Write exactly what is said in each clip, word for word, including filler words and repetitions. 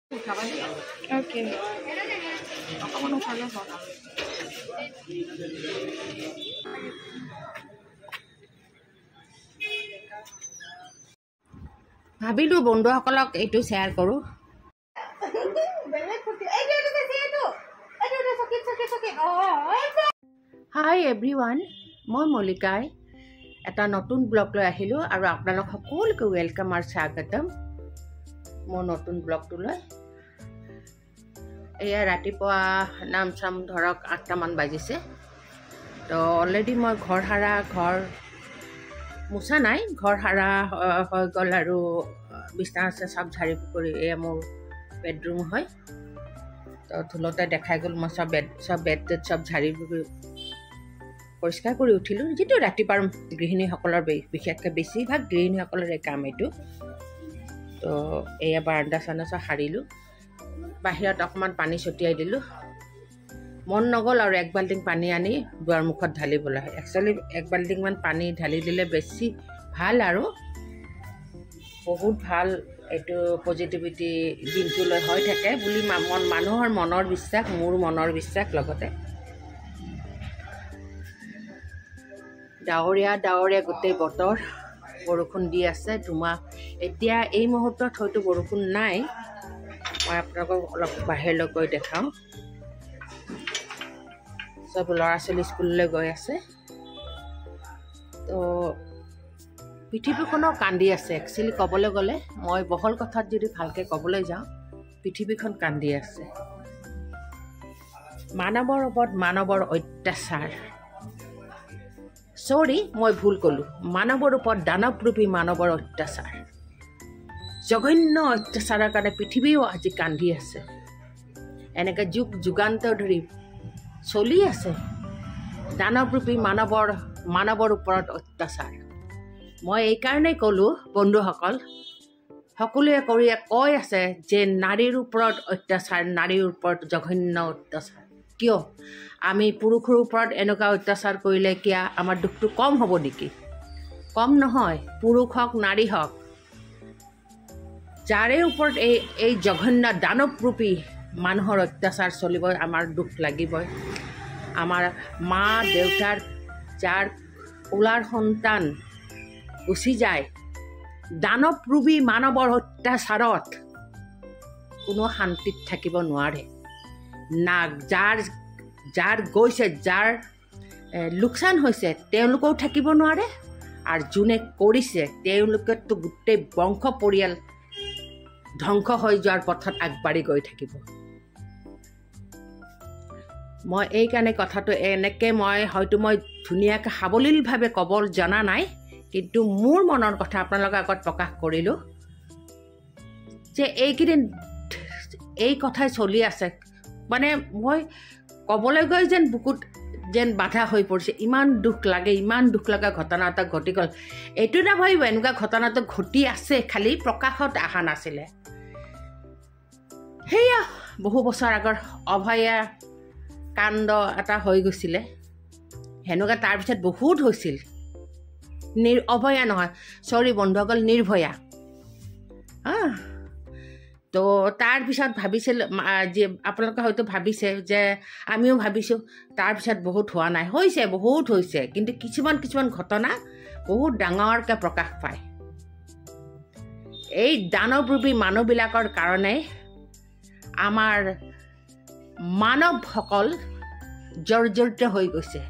Okay. ভাবিলো বন্ধুসকলক এইটো share কৰোঁ। হাই এভৰিৱান, মই মল্লিকাই এটা নতুন ব্লগ লৈ আহিলোঁ আৰু আপোনালোক সকলোকে ৱেলকাম আৰু স্বাগতম মোৰ নতুন ব্লগটোলৈ। এয়া ৰাতিপুৱা নাম চাম ধৰক আঠটামান বাজিছে। তো অলৰেডি মই ঘৰ সাৰা ঘৰ মোচা নাই, ঘৰ সাৰা হৈ গ'ল আৰু বিছনা আছে চব ঝাৰি কৰি। এয়া মোৰ বেডৰুম হয়। তো ধুলতে দেখাই গ'ল মই চব বেড চব বেড টেড চব ঝাৰি পৰিষ্কাৰ কৰি উঠিলোঁ, যিটো ৰাতিপুৱাৰ গৃহিণীসকলৰ বিশেষকৈ বেছিভাগ গৃহিণীসকলৰ এই কাম এইটো। তো এয়া বাৰাণ্ডা চাণ্ডা চব সাৰিলোঁ, বাহিৰত অকণমান পানী ছটিয়াই দিলোঁ। মন নগ'ল আৰু এক বাল্টিং পানী আনি দুৱাৰ মুখত ঢালিবলৈ। একচুৱেলি এক বাল্টিংমান পানী ঢালি দিলে বেছি ভাল আৰু বহুত ভাল, এইটো পজিটিভিটি দিনটোলৈ হৈ থাকে বুলি মন মানুহৰ মনৰ বিশ্বাস, মোৰ মনৰ বিশ্বাস। লগতে ডাৱৰীয়া ডাৱৰীয়া গোটেই বতৰ, বৰষুণ দি আছে ধুমা। এতিয়া এই মুহূৰ্তত হয়তো বৰষুণ নাই, মই আপোনালোকক অলপ বাহিৰলৈ গৈ দেখাওঁ। চব ল'ৰা ছোৱালী স্কুললৈ গৈ আছে। তো পৃথিৱীখনো কান্দি আছে। একচুৱেলি ক'বলৈ গ'লে মই বহল কথাত যদি ভালকৈ ক'বলৈ যাওঁ, পৃথিৱীখন কান্দি আছে। মানৱৰ ওপৰত মানৱৰ অত্যাচাৰ, চৰি মই ভুল ক'লোঁ, মানৱৰ ওপৰত দানৱৰূপী মানৱৰ অত্যাচাৰ, জঘন্য অত্যাচাৰৰ কাৰণে পৃথিৱীও আজি কান্দি আছে। এনেকৈ যুগ যুগান্তৰ ধৰি চলি আছে দানৱৰূপী মানৱৰ মানৱৰ ওপৰত অত্যাচাৰ। মই এইকাৰণেই ক'লোঁ বন্ধুসকল, সকলোৱে কৰি কৈ আছে যে নাৰীৰ ওপৰত অত্যাচাৰ, নাৰীৰ ওপৰত জঘন্য অত্যাচাৰ। কিয় আমি পুৰুষৰ ওপৰত এনেকুৱা অত্যাচাৰ কৰিলে কিয় আমাৰ দুখটো কম হ'ব নেকি? কম নহয়। পুৰুষ হওক নাৰী হওক, যাৰে ওপৰত এই এই জঘন্য দানৱৰূপী মানুহৰ অত্যাচাৰ চলিব, আমাৰ দুখ লাগিবই। আমাৰ মা দেউতাৰ যাৰ ওলাৰ সন্তান গুচি যায় দানৱৰূপী মানৱৰ অত্যাচাৰত, কোনো শান্তিত থাকিব নোৱাৰে না। যাৰ যাৰ গৈছে, যাৰ লোকচান হৈছে, তেওঁলোকেও থাকিব নোৱাৰে, আৰু যোনে কৰিছে তেওঁলোকেতো গোটেই বংশ পৰিয়াল ধ্বংস হৈ যোৱাৰ পথত আগবাঢ়ি গৈ থাকিব। মই এইকাৰণে কথাটো এনেকৈ মই হয়তো মই ধুনীয়াকৈ সাৱলীলভাৱে ক'ব জনা নাই, কিন্তু মোৰ মনৰ কথা আপোনালোকৰ আগত প্ৰকাশ কৰিলোঁ যে এইকেইদিন এই কথাই চলি আছে। মানে মই ক'বলৈ গৈ যেন বুকুত যেন বাধা হৈ পৰিছে। ইমান দুখ লাগে, ইমান দুখ লগা ঘটনা এটা ঘটি গ'ল। এইটো নাভাবিব এনেকুৱা ঘটনাটো ঘটি আছে, খালি প্ৰকাশত অহা নাছিলে। সেয়া বহু বছৰ আগৰ অভয়া কাণ্ড এটা হৈ গৈছিলে, সেনেকুৱা তাৰপিছত বহুত হৈছিল। নিৰ অভয়া নহয়, চৰি বন্ধুসকল, নিৰ্ভয়া। হাঁ, তো তাৰপিছত ভাবিছিল যে আপোনালোকে হয়তো ভাবিছে যে আমিও ভাবিছোঁ, তাৰপিছত বহুত হোৱা নাই। হৈছে, বহুত হৈছে, কিন্তু কিছুমান কিছুমান ঘটনা বহুত ডাঙৰকৈ প্ৰকাশ পায়। এই দানৱৰূপী মানুহবিলাকৰ কাৰণে আমাৰ মানৱসকল জৰ্জৰিত হৈ গৈছে।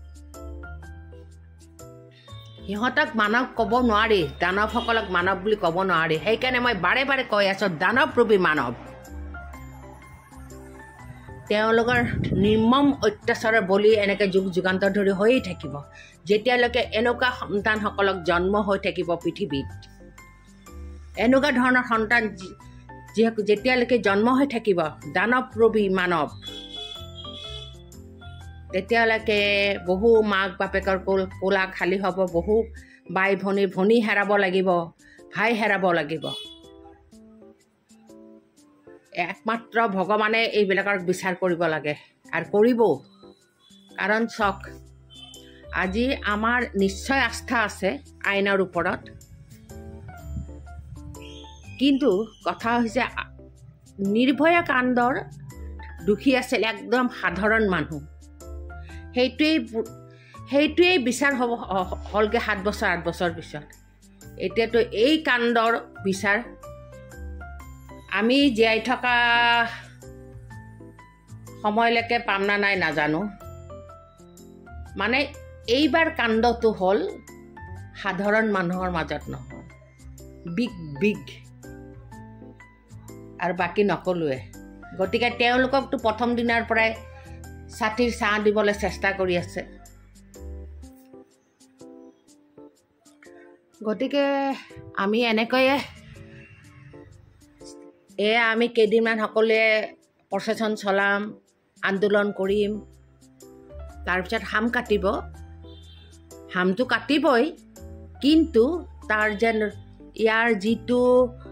সিহঁতক মানৱ ক'ব নোৱাৰি, দানৱসকলক মানৱ বুলি ক'ব নোৱাৰি। সেইকাৰণে মই বাৰে বাৰে কৈ আছোঁ, দানৱৰূপী মানৱ। তেওঁলোকৰ নিৰ্মম অত্যাচাৰৰ বলি এনেকৈ যুগ যুগান্তৰ ধৰি হৈয়ে থাকিব, যেতিয়ালৈকে এনেকুৱা সন্তানসকলক জন্ম হৈ থাকিব পৃথিৱীত। এনেকুৱা ধৰণৰ সন্তান যিহেতু যেতিয়ালৈকে জন্ম হৈ থাকিব দানৱৰূপী মানৱ, তেতিয়ালৈকে বহু মাক বাপেকৰ কোল কোলা খালী হ'ব, বহু বাই ভনী ভনী হেৰাব লাগিব, ভাই হেৰাব লাগিব। একমাত্ৰ ভগৱানে এইবিলাকৰ বিচাৰ কৰিব লাগে, আৰু কৰিবও। কাৰণ চাওক, আজি আমাৰ নিশ্চয় আস্থা আছে আইনৰ ওপৰত, কিন্তু কথা হৈছে নিৰ্ভয়া কাণ্ডৰ দুখী আছিল একদম সাধাৰণ মানুহ। সেইটোৱেই সেইটোৱেই বিচাৰ হ'ব হ'লগৈ সাত বছৰ আঠ বছৰ পিছত। এতিয়াতো এই কাণ্ডৰ বিচাৰ আমি জীয়াই থকা সময়লৈকে পাম না নাই নাজানো। মানে এইবাৰ কাণ্ডটো হ'ল সাধাৰণ মানুহৰ মাজত নহয়, বিগ বিগ, আৰু বাকী নকলোৱে। গতিকে তেওঁলোককতো প্ৰথম দিনাৰ পৰাই ছাতিৰ ছাঁ দিবলৈ চেষ্টা কৰি আছে। গতিকে আমি এনেকৈয়ে এয়া আমি কেইদিনমান সকলোৱে প্ৰচেছন চলাম, আন্দোলন কৰিম। তাৰপিছত হাম কাটিব, হামটো কাটিবই, কিন্তু তাৰ যেন ইয়াৰ যিটো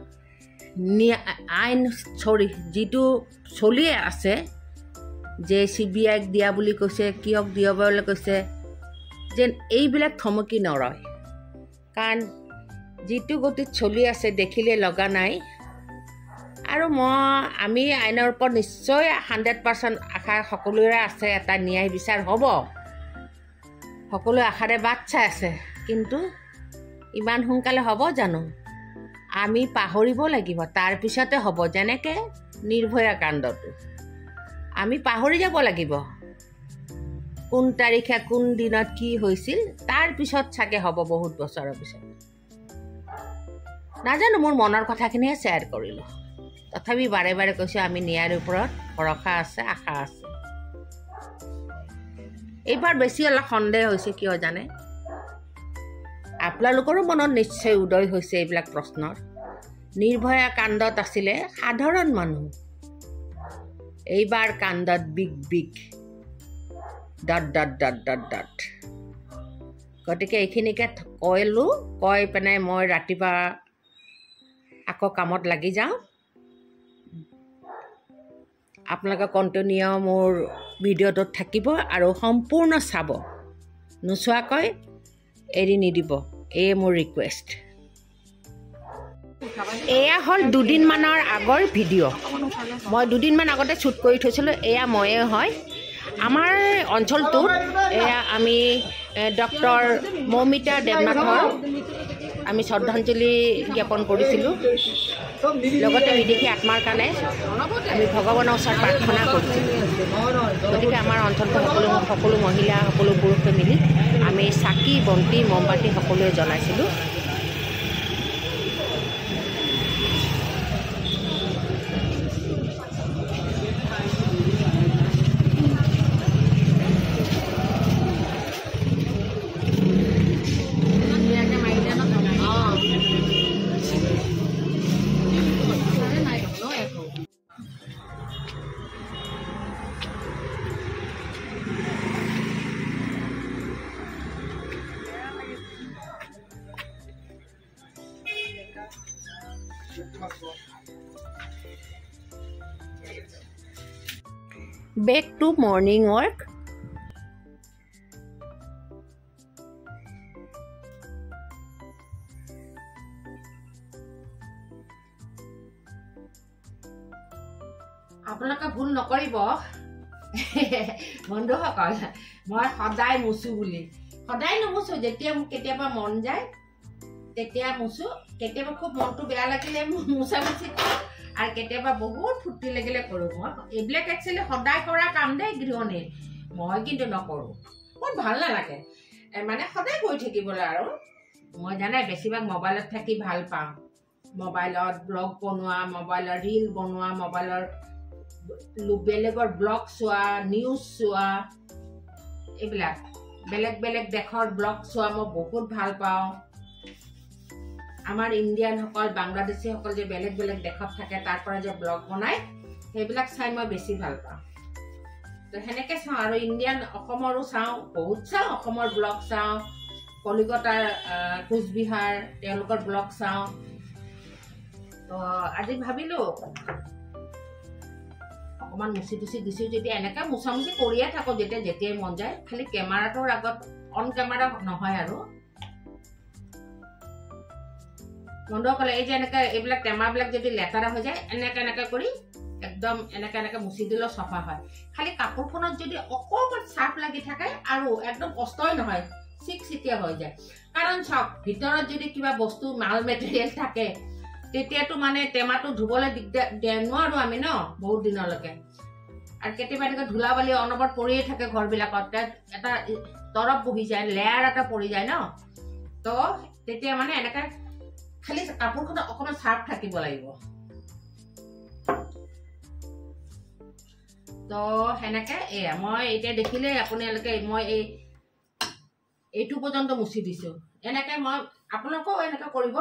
আইন চৰি যিটো চলি আছে, যে চি বি আইক দিয়া বুলি কৈছে, কিয়ক দিয়াবলৈ কৈছে, যেন এইবিলাক থমকি নৰয়। কাৰণ যিটো গতিত চলি আছে দেখিলে লগা নাই। আৰু মই আমি আইনৰ ওপৰত নিশ্চয় হাণ্ড্ৰেড পাৰ্চেণ্ট আশা সকলোৰে আছে, এটা ন্যায় বিচাৰ হ'ব, সকলোৱে আশাৰে বাট চাই আছে। কিন্তু ইমান সোনকালে হ'ব জানো? আমি পাহৰিব লাগিব, তাৰপিছতে হ'ব। যেনেকৈ নিৰ্ভয়া কাণ্ডটো আমি পাহৰি যাব লাগিব, কোন তাৰিখে কোন দিনত কি হৈছিল, তাৰপিছত চাগে হ'ব বহুত বছৰৰ পিছত। নাজানো, মোৰ মনৰ কথাখিনিহে শ্বেয়াৰ কৰিলোঁ। তথাপি বাৰে বাৰে কৈছোঁ আমি ন্যায়ৰ ওপৰত ভৰসা আছে, আশা আছে। এইবাৰ বেছি অলপ সন্দেহ হৈছে, কিয় জানে? আপোনালোকৰো মনত নিশ্চয় উদয় হৈছে এইবিলাক প্ৰশ্নৰ। নিৰ্ভয়া কাণ্ডত আছিলে সাধাৰণ মানুহ, এইবাৰ কাণ্ডত big big dot dot dot dot dot. গতিকে এইখিনিকে কৈলোঁ, কৈ পেলাই মই ৰাতিপুৱা আকৌ কামত লাগি যাওঁ। আপোনালোকে কণ্টিনিউ মোৰ ভিডিঅ'টোত থাকিব আৰু সম্পূৰ্ণ চাব, নোচোৱাকৈ এৰি নিদিব, এয়ে মোৰ ৰিকুৱেষ্ট। এয়া হ'ল দুদিনমানৰ আগৰ ভিডিঅ', মই দুদিনমান আগতে শ্বুট কৰি থৈছিলোঁ। এয়া ময়ে হয়। আমাৰ অঞ্চলটোত এয়া আমি ডক্টৰ মৌমিতা দেৱনাথৰ আমি শ্ৰদ্ধাঞ্জলি জ্ঞাপন কৰিছিলোঁ। লগতে বিদেশী আত্মাৰ কাৰণে আমি ভগৱানৰ ওচৰত প্ৰাৰ্থনা কৰিছিলোঁ। গতিকে আমাৰ অঞ্চলটো সকলো সকলো মহিলা সকলো পুৰুষে মিলি আমি চাকি বন্তি মমবাতি সকলোৱে জ্বলাইছিলোঁ। Back to morning work. আপোনালোকে ভুল নকৰিব বন্ধুসকল, মই সদায় মুচো বুলি সদায় নুমুচো। যেতিয়া মোক কেতিয়াবা মন যায় তেতিয়া মুচো। কেতিয়াবা খুব মনটো বেয়া লাগিলে মুচা মুচি কৰোঁ, আৰু কেতিয়াবা বহুত ফূৰ্তি লাগিলে কৰোঁ। মই এইবিলাক একচুৱেলি সদায় কৰা কাম দেই গৃহিণীৰ, মই কিন্তু নকৰোঁ। মোৰ ভাল নালাগে মানে সদায় গৈ থাকিবলৈ। আৰু মই জানে বেছিভাগ মোবাইলত থাকি ভাল পাওঁ। মোবাইলত ব্লগ বনোৱা, মোবাইলৰ ৰীল বনোৱা, মোবাইলৰ বেলেগৰ ব্লগ চোৱা, নিউজ চোৱা, এইবিলাক বেলেগ বেলেগ দেশৰ ব্লগ চোৱা মই বহুত ভাল পাওঁ। আমাৰ ইণ্ডিয়ানসকল বাংলাদেশীসকল যে বেলেগ বেলেগ দেশত থাকে তাৰ পৰা যে ব্লগ বনায় সেইবিলাক চাই মই বেছি ভাল পাওঁ। তো সেনেকৈ চাওঁ। আৰু ইণ্ডিয়ান অসমৰো চাওঁ, বহুত চাওঁ। অসমৰ ব্লগ চাওঁ, কলিকতাৰ কোচবিহাৰ তেওঁলোকৰ ব্লগ চাওঁ। তো আজি ভাবিলোঁ অকণমান মুচি টুচি দিছোঁ যেতিয়া এনেকৈ মোচামুচি কৰিয়ে থাকোঁ যেতিয়া যেতিয়াই মন যায়, খালি কেমেৰাটোৰ আগত অন কেমেৰা নহয়। আৰু বন্ধুসকলে এই যে এনেকৈ এইবিলাক টেমাবিলাক যদি লেতেৰা হৈ যায় এনেকৈ এনেকৈ কৰি একদম এনেকে এনেকে মুচি দিলেও চাফা হয় খালি কাপোৰখনত যদি অকণমান চাৰ্ফ লাগি থাকে আৰু একদম কষ্টই নহয় চিকচিকীয়া হৈ যায় কাৰণ চাওক ভিতৰত যদি কিবা বস্তু মাল মেটেৰিয়েল থাকে তেতিয়াতো মানে টেমাটো ধুবলৈ দিগদাৰ নোৱাৰো আমি ন বহুত দিনলৈকে আৰু কেতিয়াবা এনেকৈ ধূলা বালি অনবৰত পৰিয়ে থাকে ঘৰবিলাকত এটা তৰপ বহি যায় লেয়াৰ এটা পৰি যায় ন তো তেতিয়া মানে এনেকৈ খালি কাপোৰখনত অকণমান চাৰ্ফ থাকিব লাগিব তো সেনেকে এয়া মই এতিয়া দেখিলে আপোনালোকে মই এই এইটো পৰ্যন্ত মুচি দিছো এনেকে মই আপোনালোকেও এনেকে কৰিব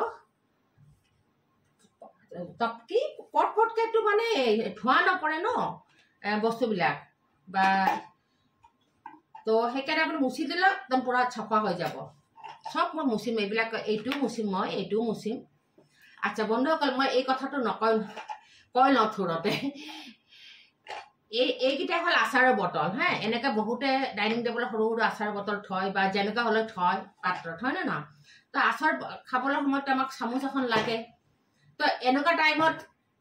তপকি পট পটকেতো মানে ধোঁৱা নপৰে ন বস্তুবিলাক বা তো সেইকাৰণে আপুনি মুচি দিলে একদম পুৰা চাফা হৈ যাব সব মই মুচিম এইবিলাক এইটোও মুচিম মই এইটোও মুচিম আচ্ছা বন্ধুসকল মই এই কথাটো নকয় কৈ লওঁ থোৰতে এই এইকেইটা হ'ল আচাৰৰ বটল হা এনেকৈ বহুতে ডাইনিং টেবুলত সৰু সৰু আচাৰৰ বটল থয় বা যেনেকুৱা হ'লে থয় পাত্ৰত হয় নে নহয় তো আচাৰ খাবলৈ সময়ত আমাক চামুচ এখন লাগে তো এনেকুৱা টাইমত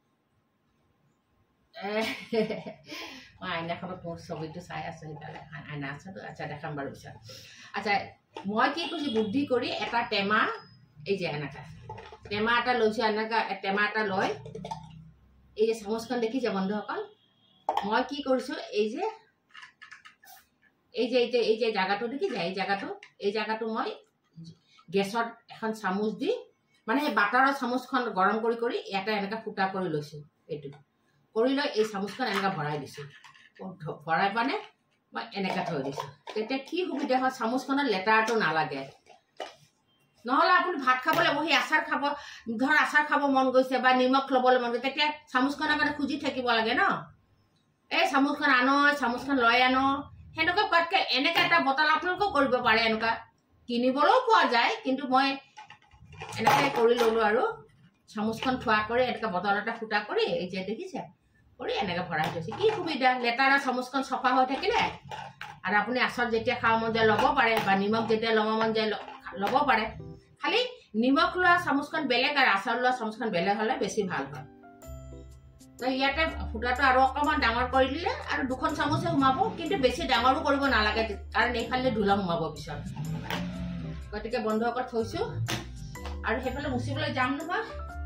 মই আইনাখনত মোৰ ছবিটো চাই আছো সেইফালে আইনা আছেতো আচ্ছা দেখাম বাৰু পিছত আচ্ছা মই কি কৰিছোঁ বুদ্ধি কৰি এটা টেমা এই যে এনেকুৱা টেমা এটা লৈছোঁ এনেকুৱা টেমা এটা লৈ এই যে চামুচখন দেখিছে বন্ধুসকল মই কি কৰিছোঁ এই যে এই যে এই যে এই যে জায়গাটো দেখিছে এই জায়গাটো এই জায়গাটো মই গেছত এখন চামুচ দি মানে সেই বাটাৰৰ চামুচখন গৰম কৰি কৰি এটা এনেকৈ ফুটা কৰি লৈছোঁ এইটো কৰি লৈ এই চামুচখন এনেকৈ ভৰাই দিছোঁ ভৰাই মানে মই এনেকৈ থৈ দিছোঁ তেতিয়া কি সুবিধা হয় চামুচখনত লেতেৰাটো নালাগে নহ'লে আপুনি ভাত খাবলৈ বহি আচাৰ খাব ধৰ আচাৰ খাব মন গৈছে বা নিমখ ল'বলৈ মন গৈছে তেতিয়া চামুচখনৰ কাৰণে খুজি থাকিব লাগে ন এই চামুচখন আনো চামুচখন লৈ আনো সেনেকুৱা কোৱাতকৈ এনেকৈ এটা বটল আপোনালোকেও কৰিব পাৰে এনেকুৱা কিনিবলৈও পোৱা যায় কিন্তু মই এনেকৈ কৰি ল'লোঁ আৰু চামুচখন থোৱা কৰি এনেকৈ বটল এটা ফুটা কৰি এই যে দেখিছে কৰি এনেকৈ ভৰাই থৈছে কি সুবিধা লেতেৰা চামুচখন চফা হৈ থাকিলে আৰু আপুনি আচাৰ যেতিয়া খাব মন যায় ল'ব পাৰে বা নিমখ যেতিয়া ল'ব মন যায় ল'ব পাৰে খালি নিমখ লোৱা চামুচখন বেলেগ আৰু আচাৰ লোৱা চামুচখন বেলেগ হ'লে বেছি ভাল হয় তো ইয়াতে ফুটাটো আৰু অকণমান ডাঙৰ কৰি দিলে আৰু দুখন চামুচে সোমাব কিন্তু বেছি ডাঙৰো কৰিব নালাগে কাৰণ এইফালে ধূলা সোমাব পিছত গতিকে বন্ধুসকল থৈছোঁ আৰু সেইফালে মুচিবলৈ যাম নহয়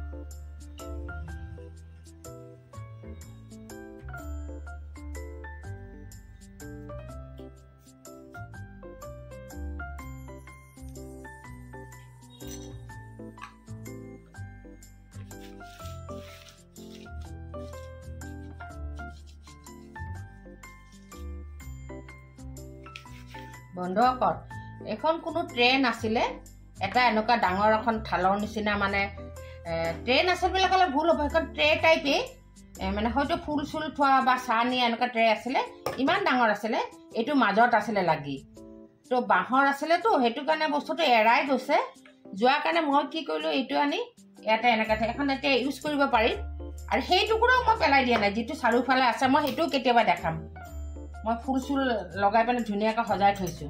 বন্ধুসকল এখন কোনো ট্ৰেইন আছিলে এটা এনেকুৱা ডাঙৰ এখন থালৰ নিচিনা মানে ট্ৰেইন আছিল বুলি ক'লে ভুল হ'ব এখন ট্ৰে টাইপেই মানে হয়তো ফুল চুল থোৱা বা চাহ নিয়া এনেকুৱা ট্ৰে আছিলে ইমান ডাঙৰ আছিলে এইটো মাজত আছিলে লাগি তো বাঁহৰ আছিলেতো সেইটো কাৰণে বস্তুটো এৰাই গৈছে যোৱাৰ কাৰণে মই কি কৰিলোঁ এইটো আনি ইয়াতে এনেকৈ এখন এতিয়া ইউজ কৰিব পাৰিম আৰু সেই টুকুৰাও মই পেলাই দিয়া নাই যিটো চাৰিওফালে আছে মই সেইটোও কেতিয়াবা দেখাম মই ফুল চুল লগাই পেলাই ধুনীয়াকৈ সজাই থৈছোঁ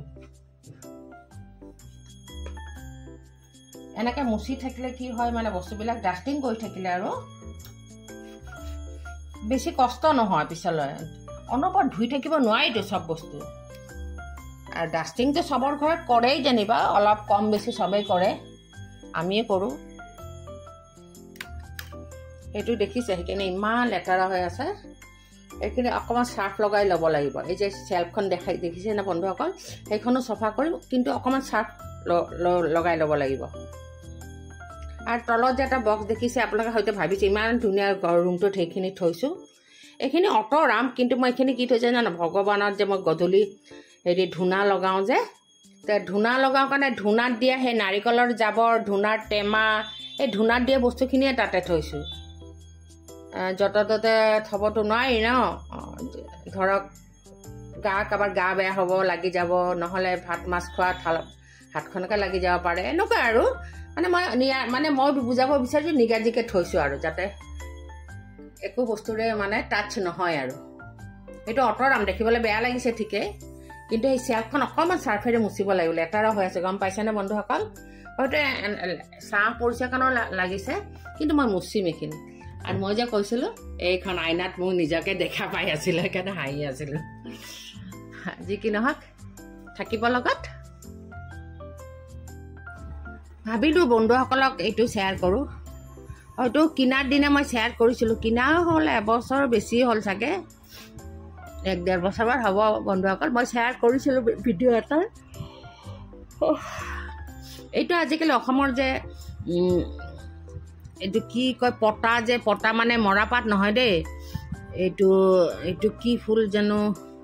এনেকৈ মুচি থাকিলে কি হয় মানে বস্তুবিলাক ডাষ্টিং কৰি থাকিলে আৰু বেছি কষ্ট নহয় পিছলৈ অনবৰত ধুই থাকিব নোৱাৰিতো চব বস্তু আৰু ডাষ্টিংটো চবৰ ঘৰত কৰেই যেনিবা অলপ কম বেছি চবেই কৰে আমিয়ে কৰোঁ সেইটো দেখিছে সেইখিনি ইমান লেতেৰা হৈ আছে এইখিনি অকণমান চাৰ্ফ লগাই ল'ব লাগিব এই যে চেল্ফখন দেখাই দেখিছে নে বন্ধুসকল সেইখনো চফা কৰিম কিন্তু অকণমান চাৰ্ফ লগাই ল'ব লাগিব আৰু তলত যে এটা বক্স দেখিছে আপোনালোকে হয়তো ভাবিছে ইমান ধুনীয়া ৰুমটোত সেইখিনি থৈছোঁ এইখিনি অঁতৰাম কিন্তু মই এইখিনি কি থৈছোঁ জানো ভগৱানত যে মই গধূলি হেৰি ধূনা লগাওঁ যে তে ধূনা লগাওঁ কাৰণে ধূনাত দিয়া সেই নাৰিকলৰ জাবৰ ধূনাৰ টেমা এই ধূনাত দিয়া বস্তুখিনিয়ে তাতে থৈছোঁ য'তে ত'তে থ'বতো নোৱাৰি ন ধৰক গা কাৰোবাৰ গা বেয়া হ'ব লাগি যাব নহ'লে ভাত মাছ খোৱা থাল হাতখনকে লাগি যাব পাৰে এনেকুৱা আৰু মানে মই মানে মই বুজাব বিচাৰিছোঁ নিগাজিকৈ থৈছোঁ আৰু যাতে একো বস্তুৰে মানে টাচ নহয় আৰু এইটো অঁতৰাম দেখিবলৈ বেয়া লাগিছে ঠিকেই কিন্তু এই চেল্ফখন অকণমান চাৰ্ফেৰে মুচিব লাগিব লেতেৰা হৈ আছে গম পাইছেনে বন্ধুসকল হয়তো চাহ পৰিছে কাৰণেও লাগিছে কিন্তু মই মুচিম এইখিনি আৰু মই যে কৈছিলোঁ এইখন আইনাত মোক নিজকে দেখা পাই আছিলোঁ সেইকাৰণে হাঁহি আছিলোঁ যি কি নহওক থাকিব লগত ভাবিলোঁ বন্ধুসকলক এইটো শ্বেয়াৰ কৰোঁ হয়তো কিনাৰ দিনা মই শ্বেয়াৰ কৰিছিলোঁ কিনা হ'ল এবছৰ বেছি হ'ল চাগে এক ডেৰ বছৰমান হ'ব বন্ধুসকল মই শ্বেয়াৰ কৰিছিলোঁ ভিডিঅ' এটা এইটো আজিকালি অসমৰ যে এইটো কি কয় পতা যে পতা মানে মৰাপাত নহয় দেই এইটো এইটো কি ফুল জানো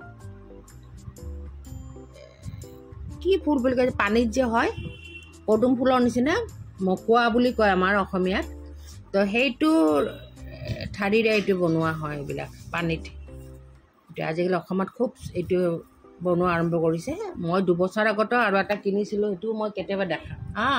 কি ফুল বুলি কয় পানীত যে হয় পদুম ফুলৰ নিচিনা মকুৱা বুলি কয় আমাৰ অসমীয়াত তো সেইটো ঠাৰিৰে এইটো বনোৱা হয় এইবিলাক পানীত এইটো আজিকালি অসমত খুব এইটো বনোৱা আৰম্ভ কৰিছে মই দুবছৰ আগতো আৰু এটা কিনিছিলোঁ সেইটো মই কেতিয়াবা দেখা হা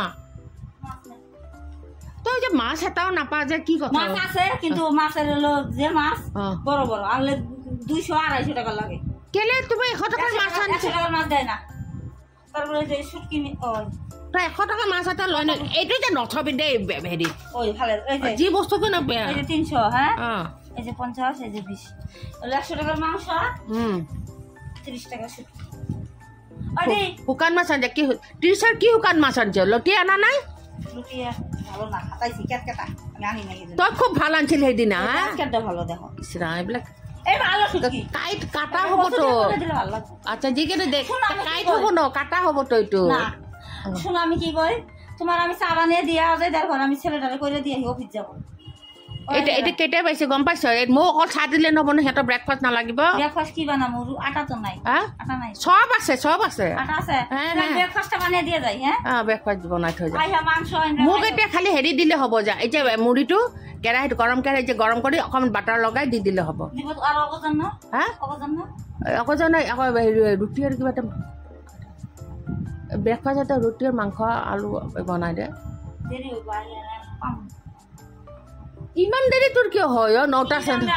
তই যে মাছ এটাও নাপা যে কি কথা মাছ আছে কিন্তু মাছের হলো যে মাছ বড় বড় আনলে দুইশো আড়াইশো টাকা লাগে কেলে তুমি এশ টাকার মাছ আনছো টাকার মাছ দেয় না তারপরে যে শুটকি তই এশ টকা মাছ এটা লয় না এইটো যে নথবি দেই হেৰি ওই ভালে এই যে যি বস্তু কিনা এই যে তিনশো হ্যাঁ এই যে পঞ্চাশ এই যে বিশ একশো টাকার মাংস হুম ত্রিশ টাকা শুটকি আরে শুকান মাছ আনছে কি ত্রিশৰ কি শুকান মাছ আনছে লটি আনা নাই লটিয়া ভালো না খাটাইছি কেট কেটা আমি আনি নাই তই খুব ভাল আনছিল সেইদিনা হ্যাঁ কেটটা ভালো দেখো ইসরা এইবিলাক এই ভালো শুটকি কাইট কাটা হব তো আচ্ছা জি কেনে দেখ কাইট হব ন কাটা হব তো এইটো না শুনো আমি কি কই তোমার আমি চা বানিয়ে দিয়া যায় দেখো আমি ছেলেটারে কইরে দিয়ে অফিস যাব এটা এটা কেটে পাইছে গম পাইছ মো অকল চাহ দিলে নহব ন হেতৰ ব্ৰেকফাষ্ট নালাগিব ব্ৰেকফাষ্ট কি বানামু আটা তো নাই আটা নাই সব আছে সব আছে আটা আছে ব্ৰেকফাষ্ট বানিয়ে দিয়া যায় হ্যাঁ হ্যাঁ ব্ৰেকফাষ্ট বনাই থৈ যায় আইহা মাংস মোক এতিয়া খালি হেৰি দিলে হ'ব যা এই যে মুড়িটো কেৰাহীত গৰম কেৰাহীত যে গৰম কৰি অকমান বাটাৰ লগাই দি দিলে হ'ব দিব আৰু অকজন ন হা অকজন ন অকজন আকৌ ৰুটি আৰু কিবা এটা ব্ৰেকফাষ্ট এটা ৰুটি আৰু মাংস আলু বনাই দে দেৰি হ'ব পাম ইমান দেৰি তোৰ কিয় হয় নটা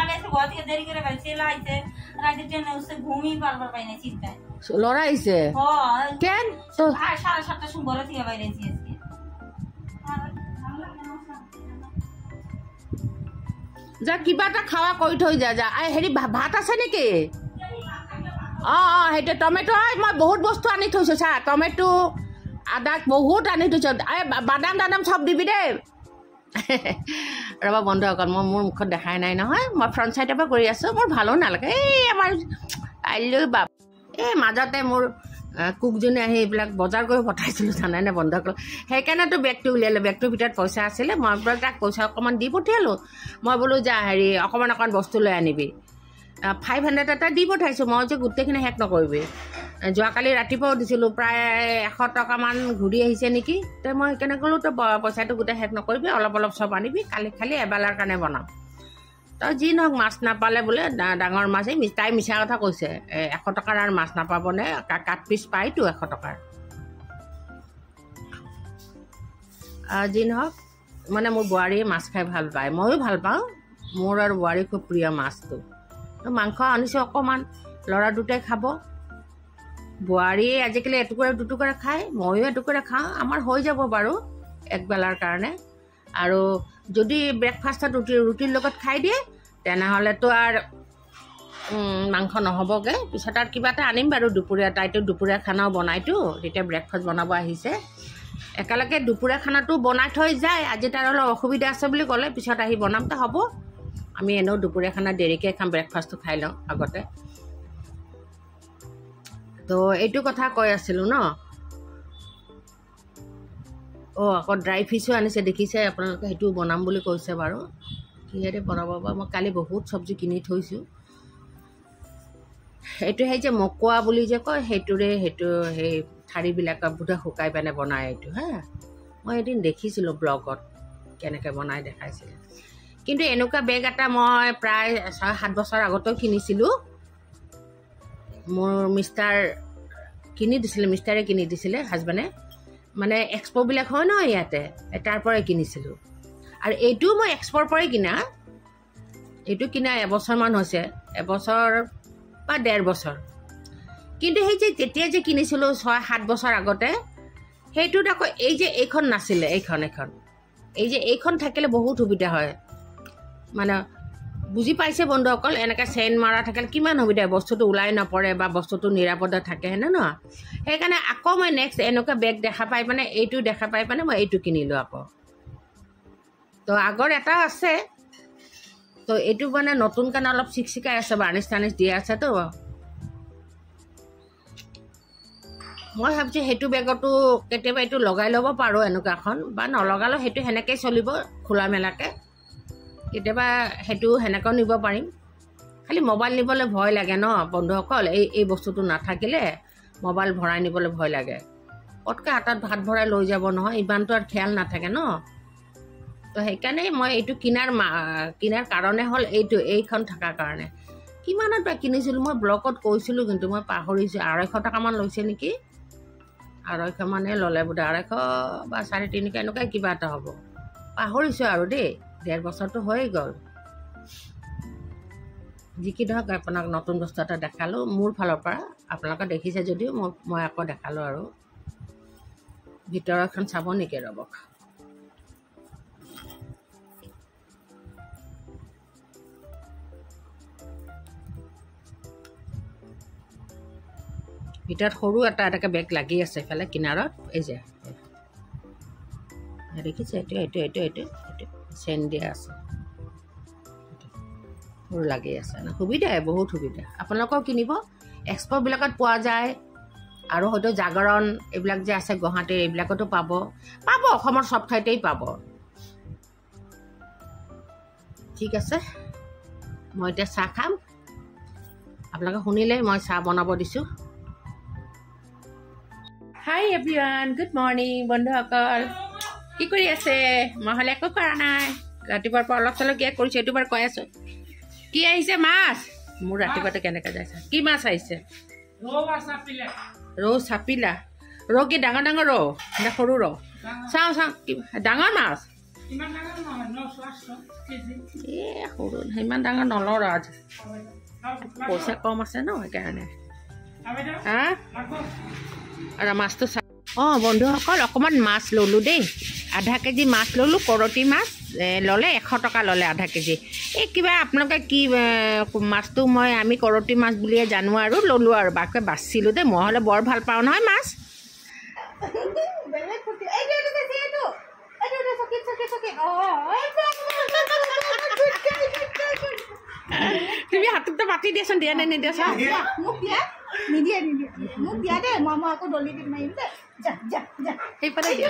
ল'ৰা আহিছে কেন যা কিবা এটা খাৱা কৰি থৈ যা যা হেৰি ভাত আছে নেকি অঁ অঁ সেইটো টমেটো মই বহুত বস্তু আনি থৈছোঁ চা টমেটো আদা বহুত আনি থৈছোঁ এই বাদাম দাদাম চব দিবি দেই ৰবা বন্ধুসকল মই মোৰ মুখত দেখাই নাই নহয় মই ফ্ৰণ্ট চাইডৰ পৰা কৰি আছোঁ মোৰ ভালো নালাগে এই আমাৰ কাইলৈ বাপ এই মাজতে মোৰ কুকজনী আহি এইবিলাক বজাৰ কৰি পঠাইছিলোঁ জানাইনে বন্ধুসকল সেইকাৰণেতো বেগটো উলিয়ালোঁ বেগটোৰ ভিতৰত পইচা আছিলে মই বোলো তাক পইচা অকণমান দি পঠিয়ালোঁ মই বোলো যা হেৰি অকণমান অকণমান বস্তু লৈ আনিবি ফাইভ হাণ্ড্ৰেড এটা দি পঠাইছোঁ মই যে গোটেইখিনি শেষ নকৰিবি যোৱাকালি ৰাতিপুৱাও দিছিলোঁ প্ৰায় এশ টকামান ঘূৰি আহিছে নেকি তে মই সেইকাৰণে ক'লোঁ তই পইচাটো গোটেই শেষ নকৰিবি অলপ অলপ চব আনিবি কালি খালি এবেলাৰ কাৰণে বনাম তই যি নহওক মাছ নাপালে বোলে ডাঙৰ মাছ এই তাই মিছা কথা কৈছে এশ টকাৰ আৰু মাছ নাপাবনে কাঠ পিচ পায়তো এশ টকাৰ যি নহওক মানে মোৰ বোৱাৰীয়ে মাছ খাই ভাল পায় ময়ো ভাল পাওঁ মোৰ আৰু বোৱাৰী খুব প্ৰিয় মাছটো মাংস আনিছোঁ অকণমান ল'ৰা দুটাই খাব বোৱাৰীয়ে আজিকালি এটুকুৰা দুটুকুৰা খায় ময়ো এটুকুৰা খাওঁ আমাৰ হৈ যাব বাৰু একবেলাৰ কাৰণে আৰু যদি ব্ৰেকফাষ্টত ৰুটি ৰুটিৰ লগত খাই দিয়ে তেনেহ'লেতো আৰু মাংস নহ'বগৈ পিছত আৰু কিবা এটা আনিম বাৰু দুপৰীয়া তাইতো দুপৰীয়া খানাও বনাইতো তেতিয়া ব্ৰেকফাষ্ট বনাব আহিছে একেলগে দুপৰীয়া খানাটো বনাই থৈ যায় আজি তাৰ অলপ অসুবিধা আছে বুলি ক'লে পিছত আহি বনামতো হ'ব আমি এনেও দুপৰীয়া খানা দেৰিকৈ খাম ব্ৰেকফাষ্টটো খাই লওঁ আগতে তো এইটো কথা কৈ আছিলোঁ ন অঁ আকৌ ড্ৰাই ফিছো আনিছে দেখিছে আপোনালোকে সেইটোও বনাম বুলি কৈছে বাৰু কিহেৰে বনাব বাৰু মই কালি বহুত চব্জি কিনি থৈছোঁ এইটো সেই যে মকুৱা বুলি যে কয় সেইটোৰে সেইটো সেই ঠাৰিবিলাকৰ বোধহয় শুকাই পেলাই বনায় এইটো হা মই এদিন দেখিছিলোঁ ব্লগত কেনেকৈ বনাই দেখাইছিলে কিন্তু এনেকুৱা বেগ এটা মই প্ৰায় ছয় সাত বছৰ আগতেও কিনিছিলোঁ মোৰ মিষ্টাৰ কিনি দিছিলে মিষ্টাৰে কিনি দিছিলে হাজবেণ্ডে মানে এক্সপ'বিলাক হয় ন ইয়াতে তাৰ পৰাই কিনিছিলোঁ আৰু এইটোও মই এক্সপ'ৰ পৰাই কিনা এইটো কিনা এবছৰমান হৈছে এবছৰ বা ডেৰ বছৰ কিন্তু সেই যে তেতিয়া যে কিনিছিলোঁ ছয় সাত বছৰ আগতে সেইটোত আকৌ এই যে এইখন নাছিলে এইখন এইখন এই যে এইখন থাকিলে বহুত সুবিধা হয় মানে বুজি পাইছে বন্ধুসকল এনেকৈ চেইন মৰা থাকিলে কিমান সুবিধা বস্তুটো ওলাই নপৰে বা বস্তুটো নিৰাপদে থাকে হেনে ন সেইকাৰণে আকৌ মই নেক্সট এনেকুৱা বেগ দেখা পাই মানে এইটো দেখা পাই মানে মই এইটো কিনিলোঁ আকৌ তো আগৰ এটা আছে তো এইটো মানে নতুন কাৰণে অলপ চিকচিকাই আছে বাৰ্নিছ টাৰ্নিছ দিয়া আছে তো মই ভাবিছোঁ সেইটো বেগতো কেতিয়াবা এইটো লগাই ল'ব পাৰোঁ এনেকুৱা এখন বা নলগালেও সেইটো সেনেকৈয়ে চলিব খোলা মেলাকৈ কেতিয়াবা সেইটো সেনেকৈও নিব পাৰিম খালি মোবাইল নিবলৈ ভয় লাগে ন বন্ধুসকল এই এই বস্তুটো নাথাকিলে মোবাইল ভৰাই নিবলৈ ভয় লাগে পটকৈ হাতত ভাত ভৰাই লৈ যাব নহয় ইমানটো আৰু খেয়াল নাথাকে ন তো সেইকাৰণে মই এইটো কিনাৰ কিনাৰ কাৰণে হ'ল এইটো এইখন থকাৰ কাৰণে কিমানত বা কিনিছিলোঁ মই ব্লগত কৈছিলোঁ কিন্তু মই পাহৰিছোঁ আঢ়ৈশ টকামান লৈছে নেকি আঢ়ৈশ মানে ল'লে বোধ আঢ়ৈশ বা চাৰে তিনিশ এনেকুৱাই কিবা এটা হ'ব পাহৰিছোঁ আৰু দেই ডেৰ বছৰটো হৈ গ'ল যি কি ধৰক আপোনাক নতুন বস্তু এটা দেখালোঁ মোৰ ফালৰ পৰা আপোনালোকে দেখিছে যদিও মই মই আকৌ দেখালোঁ আৰু ভিতৰৰ এখন চাব নেকি ৰ'বক ভিতৰত সৰু এটা এটাকৈ বেগ লাগি আছে এইফালে কিনাৰত এই যে দেখিছে এইটো এইটো এইটো এইটো এইটো চেন দিয়া আছে সৰু লাগি আছে সুবিধাই বহুত সুবিধা আপোনালোকেও কিনিব এক্সপ'বিলাকত পোৱা যায় আৰু হয়তো জাগৰণ এইবিলাক যে আছে গুৱাহাটীৰ এইবিলাকতো পাব পাব অসমৰ চব ঠাইতেই পাব ঠিক আছে মই এতিয়া চাহ খাম আপোনালোকে শুনিলে মই চাহ বনাব দিছোঁ হাই এভৰিৱান গুড মৰ্ণিং বন্ধুসকল কি কৰি আছে মই হ'লে একো কৰা নাই ৰাতিপুৱাৰ পৰা অলপ চলপ কিয় কৰিছোঁ এইটো বাৰু কৈ আছোঁ কি আহিছে মাছ মোৰ ৰাতিপুৱাতে কেনেকৈ যাইছে কি মাছ আহিছে ৰৌ চাপিলা ৰৌ কি ডাঙৰ ডাঙৰ ৰৌ নে সৰু ৰৌ চাওঁ চাওঁ কি ডাঙৰ মাছ এই সৰু ইমান ডাঙৰ নলওঁ ৰ আজি পইচা কম আছে ন সেইকাৰণে হা আৰু মাছটো চা অঁ বন্ধুসকল অকণমান মাছ ল'লোঁ দেই আধা কেজি মাছ ল'লোঁ কৰতি মাছ ল'লে এশ টকা ল'লে আধা কেজি এই কিবা আপোনালোকে কি মাছটো মই আমি কৰতি মাছ বুলিয়ে জানো আৰু ল'লোঁ আৰু বাকী বাচিলোঁ দেই মই হ'লে বৰ ভাল পাওঁ নহয় মাছ তুমি হাততে পাতি দিয়াচোন দিয়া নে নিদিয়াচোন নিদিয়ে নিদিয়ে মোক দিয়া দেই মই মই আকৌ দলি দি মাৰিম দেই যা যা যা সেইফালে দিয়া